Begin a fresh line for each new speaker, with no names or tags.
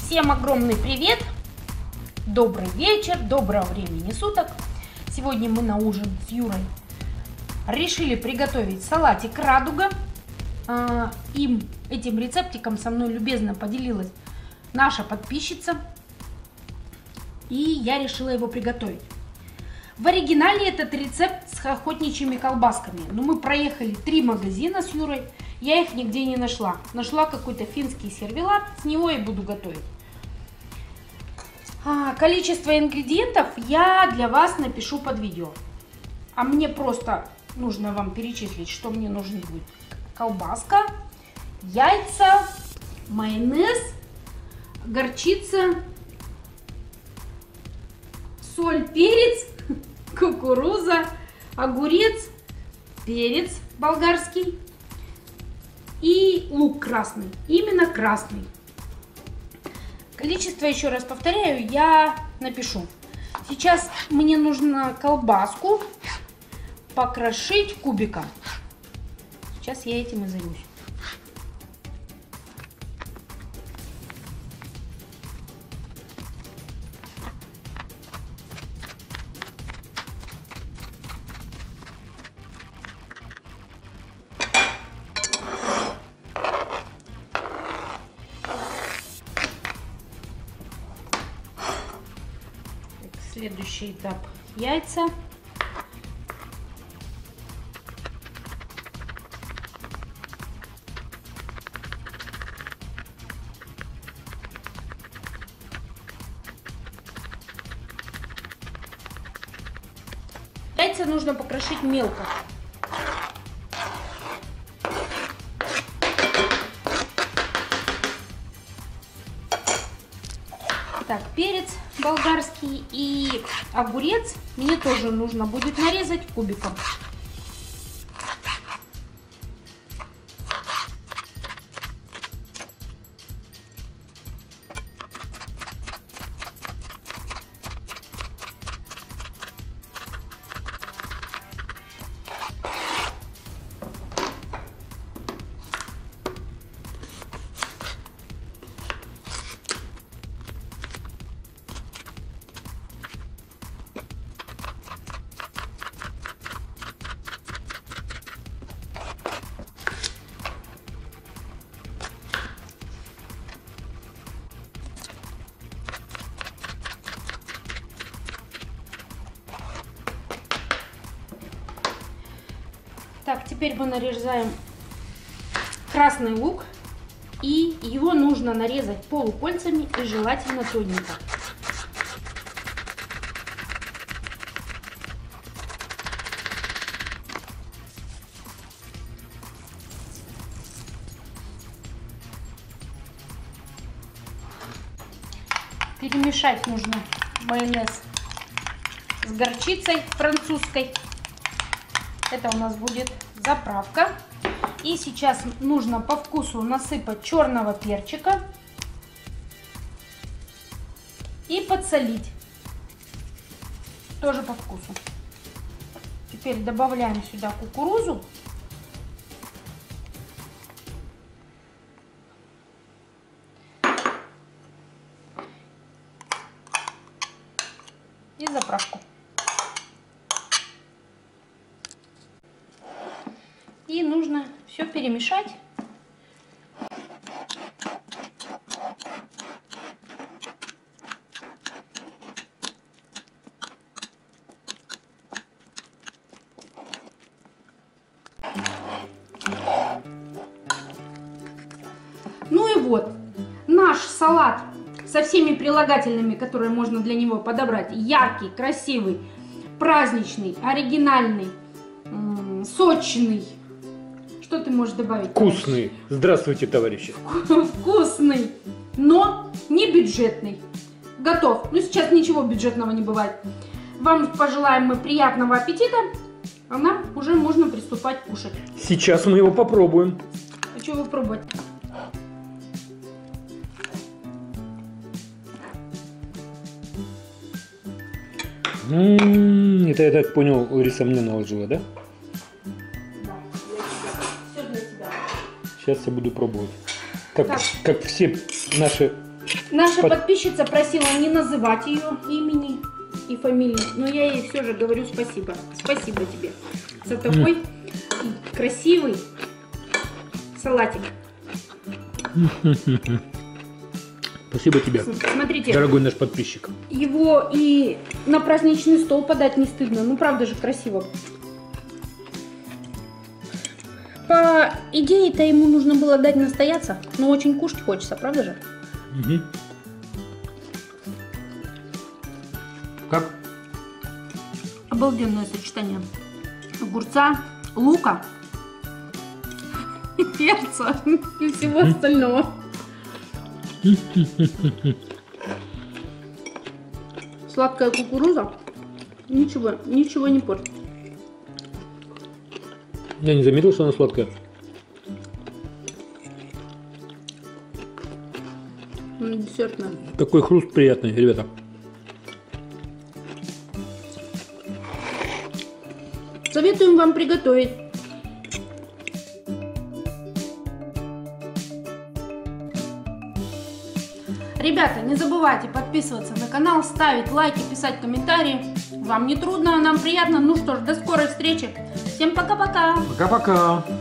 Всем огромный привет! Добрый вечер, доброго времени суток! Сегодня мы на ужин с Юрой решили приготовить салатик радуга. Этим рецептиком со мной любезно поделилась наша подписчица. И я решила его приготовить. В оригинале этот рецепт с охотничьими колбасками. Но мы проехали 3 магазина с Юрой. Я их нигде не нашла. Нашла какой-то финский сервелат. С него и буду готовить. Количество ингредиентов я для вас напишу под видео. А мне просто нужно вам перечислить, что мне нужно будет. Колбаска, яйца, майонез, горчица, соль, перец, кукуруза, огурец, перец болгарский и лук красный. Именно красный. Количество, еще раз повторяю, я напишу. Сейчас мне нужно колбаску покрошить кубиком. Сейчас я этим и займусь. Следующий этап: яйца. Яйца нужно покрошить мелко. Так, перец болгарский и огурец мне тоже нужно будет нарезать кубиком. Так, теперь мы нарезаем красный лук, и его нужно нарезать полукольцами и желательно тоненько. Перемешать нужно майонез с горчицей французской. Это у нас будет заправка. И сейчас нужно по вкусу насыпать черного перчика и подсолить. Тоже по вкусу. Теперь добавляем сюда кукурузу. И заправку. И нужно все перемешать. Ну и вот, наш салат со всеми прилагательными, которые можно для него подобрать. Яркий, красивый, праздничный, оригинальный, сочный. Что ты можешь добавить?
Вкусный. Здравствуйте, товарищи.
Вкусный, но не бюджетный. Готов. Ну, сейчас ничего бюджетного не бывает. Вам пожелаем мы приятного аппетита, а нам уже можно приступать кушать.
Сейчас мы его попробуем.
Хочу его пробовать.
Это, я так понял, Лариса мне наложила, да?
Все для тебя.
Сейчас я буду пробовать. Как все наши
Наша подписчица просила не называть ее имени и фамилии, но я ей все же говорю спасибо. Спасибо тебе за такой красивый салатик.
Спасибо тебе,
Смотрите,
дорогой наш подписчик.
его и на праздничный стол подать не стыдно. Ну, правда же красиво. По идее-то ему нужно было дать настояться, но очень кушать хочется, правда же?
Угу. Как?
Обалденное сочетание огурца, лука, перца и всего остального. Сладкая кукуруза ничего не портит.
Я не заметил, что она сладкая.
Десертная.
Такой хруст приятный, ребята.
Советуем вам приготовить. Ребята, не забывайте подписываться на канал, ставить лайки, писать комментарии. Вам не трудно, нам приятно. Ну что ж, до скорой встречи. Всем пока-пока.
Пока-пока.